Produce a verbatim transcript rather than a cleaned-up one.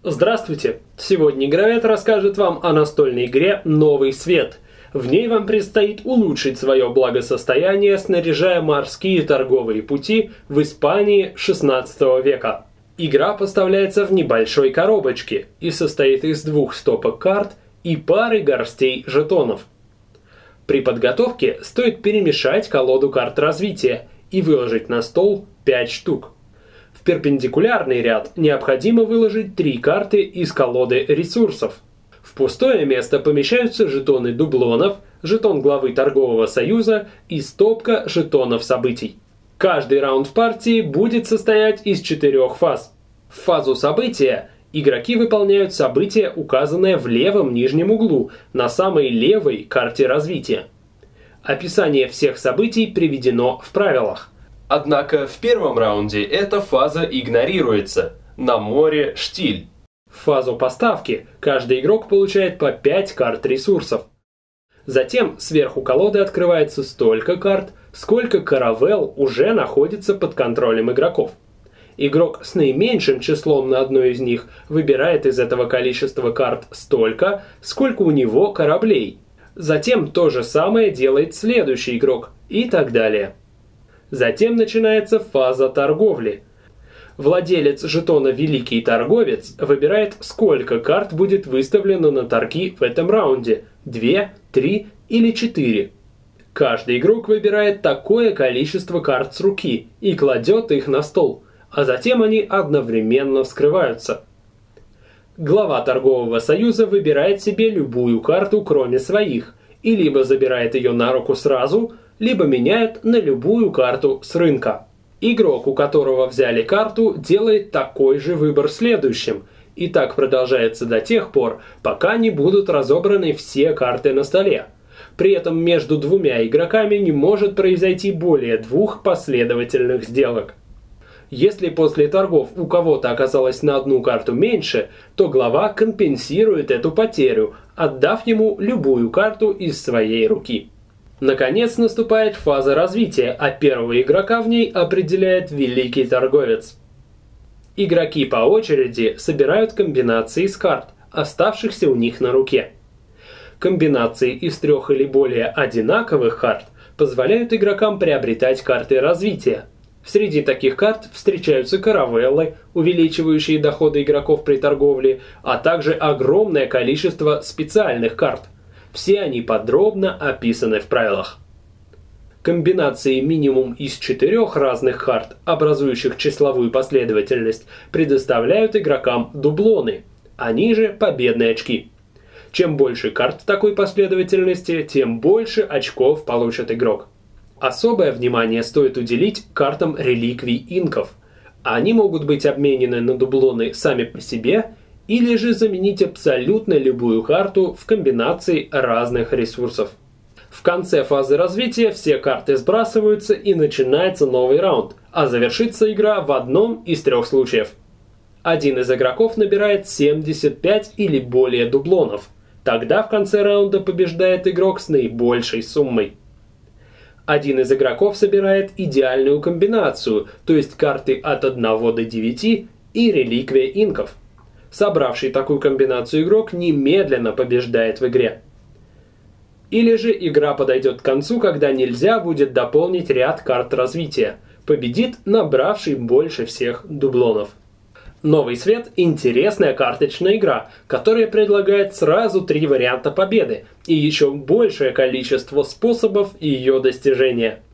Здравствуйте! Сегодня Игровед расскажет вам о настольной игре «Новый свет». В ней вам предстоит улучшить свое благосостояние, снаряжая морские торговые пути в Испании шестнадцатого века. Игра поставляется в небольшой коробочке и состоит из двух стопок карт и пары горстей жетонов. При подготовке стоит перемешать колоду карт развития и выложить на стол пять штук. В перпендикулярный ряд необходимо выложить три карты из колоды ресурсов. В пустое место помещаются жетоны дублонов, жетон главы торгового союза и стопка жетонов событий. Каждый раунд партии будет состоять из четырех фаз. В фазу события игроки выполняют событие, указанное в левом нижнем углу на самой левой карте развития. Описание всех событий приведено в правилах. Однако в первом раунде эта фаза игнорируется. На море штиль. В фазу поставки каждый игрок получает по пять карт ресурсов. Затем сверху колоды открывается столько карт, сколько каравелл уже находится под контролем игроков. Игрок с наименьшим числом на одной из них выбирает из этого количества карт столько, сколько у него кораблей. Затем то же самое делает следующий игрок и так далее. Затем начинается фаза торговли. Владелец жетона «Великий торговец» выбирает, сколько карт будет выставлено на торги в этом раунде – две, три или четыре. Каждый игрок выбирает такое количество карт с руки и кладет их на стол, а затем они одновременно вскрываются. Глава торгового союза выбирает себе любую карту, кроме своих, и либо забирает ее на руку сразу, либо меняет на любую карту с рынка. Игрок, у которого взяли карту, делает такой же выбор следующим, и так продолжается до тех пор, пока не будут разобраны все карты на столе. При этом между двумя игроками не может произойти более двух последовательных сделок. Если после торгов у кого-то оказалось на одну карту меньше, то глава компенсирует эту потерю, отдав ему любую карту из своей руки. Наконец наступает фаза развития, а первого игрока в ней определяет Великий торговец. Игроки по очереди собирают комбинации из карт, оставшихся у них на руке. Комбинации из трех или более одинаковых карт позволяют игрокам приобретать карты развития. Среди таких карт встречаются каравеллы, увеличивающие доходы игроков при торговле, а также огромное количество специальных карт. Все они подробно описаны в правилах. Комбинации минимум из четырех разных карт, образующих числовую последовательность, предоставляют игрокам дублоны, они же победные очки. Чем больше карт такой последовательности, тем больше очков получит игрок. Особое внимание стоит уделить картам реликвий инков. Они могут быть обменены на дублоны сами по себе, или же заменить абсолютно любую карту в комбинации разных ресурсов. В конце фазы развития все карты сбрасываются и начинается новый раунд, а завершится игра в одном из трех случаев. Один из игроков набирает семьдесят пять или более дублонов. Тогда в конце раунда побеждает игрок с наибольшей суммой. Один из игроков собирает идеальную комбинацию, то есть карты от одного до девяти и реликвия инков. Собравший такую комбинацию игрок немедленно побеждает в игре. Или же игра подойдет к концу, когда нельзя будет дополнить ряд карт развития. Победит набравший больше всех дублонов. Новый свет – интересная карточная игра, которая предлагает сразу три варианта победы и еще большее количество способов ее достижения.